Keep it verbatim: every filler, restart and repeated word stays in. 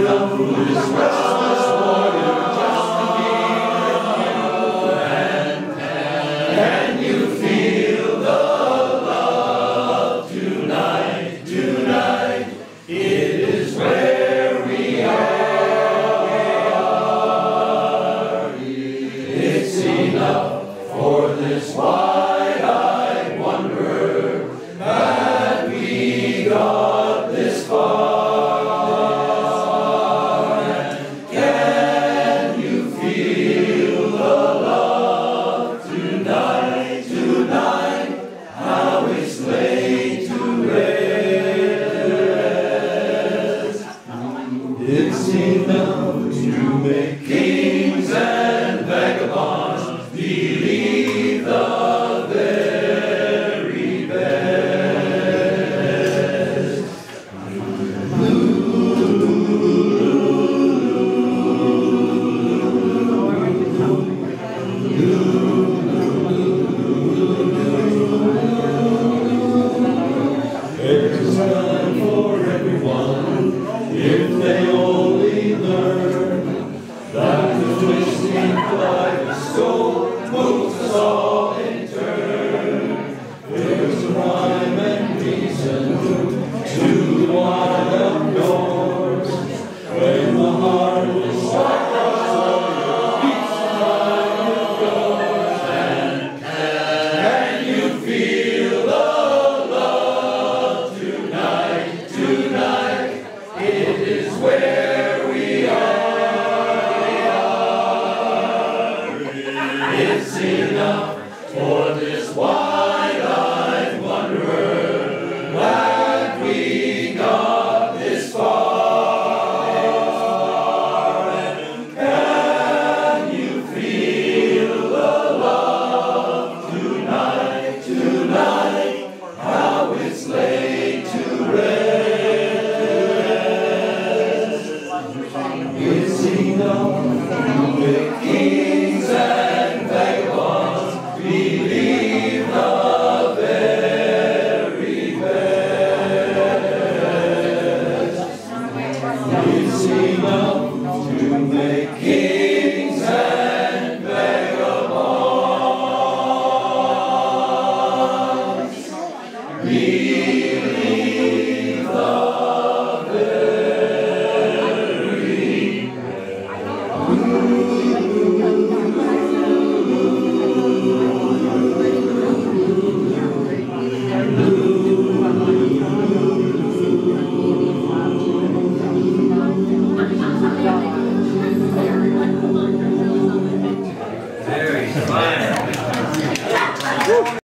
For this wide-eyed wonder that we got this far. And can you feel the love tonight, tonight, how it's laid to rest? It's enough to make kings and vagabonds believe the very best. There's time for everyone if they only learn that the twisting kaleidoscope moves us all in turn. There's rhyme and reason to the wild north. When the heart is like a warrior beats the time it goes. And can you feel the love tonight, tonight? It is where we are. It's enough for this wide-eyed wanderer that we got this far. And can you feel the love tonight, tonight, how it's laid to rest? It's enough to make kings and vagabonds believe the very best. It's enough to make kings and vagabonds believe the very fine.